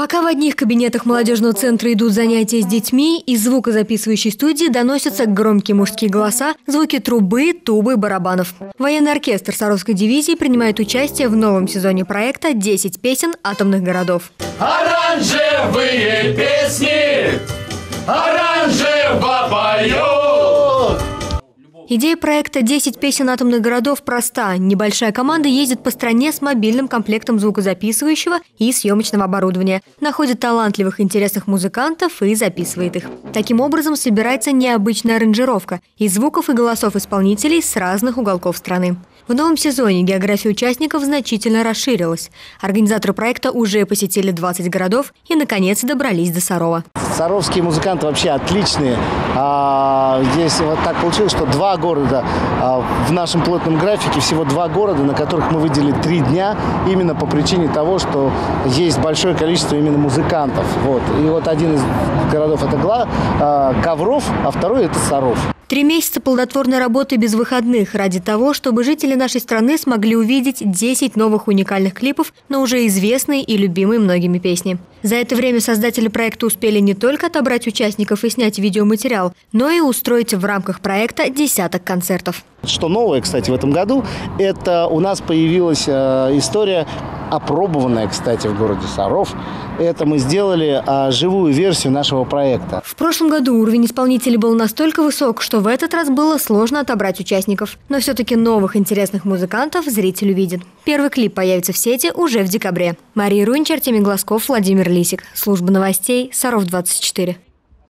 Пока в одних кабинетах молодежного центра идут занятия с детьми, из звукозаписывающей студии доносятся громкие мужские голоса, звуки трубы, тубы, барабанов. Военный оркестр Саровской дивизии принимает участие в новом сезоне проекта «10 песен атомных городов». Оранжевые песни, оранжево поют. Идея проекта «10 песен атомных городов» проста. Небольшая команда ездит по стране с мобильным комплектом звукозаписывающего и съемочного оборудования, находит талантливых и интересных музыкантов и записывает их. Таким образом собирается необычная аранжировка из звуков и голосов исполнителей с разных уголков страны. В новом сезоне география участников значительно расширилась. Организаторы проекта уже посетили 20 городов и, наконец, добрались до Сарова. Саровские музыканты вообще отличные. Здесь вот так получилось, что 2 города в нашем плотном графике, всего 2 города, на которых мы выделили 3 дня, именно по причине того, что есть большое количество именно музыкантов. Вот. И вот один из городов – это Ковров, а второй – это Саров. 3 месяца плодотворной работы без выходных ради того, чтобы жители нашей страны смогли увидеть 10 новых уникальных клипов на уже известные и любимые многими песни. За это время создатели проекта успели не только отобрать участников и снять видеоматериал, но и устроить в рамках проекта десяток концертов. Что новое, кстати, в этом году, это у нас появилась история, опробованная, кстати, в городе Саров. Это мы сделали живую версию нашего проекта. В прошлом году уровень исполнителей был настолько высок, что в этот раз было сложно отобрать участников. Но все-таки новых интересных музыкантов зритель увидит. Первый клип появится в сети уже в декабре. Мария Рунчер, Артемий Глазков, Владимир Лисик. Служба новостей, Саров 24.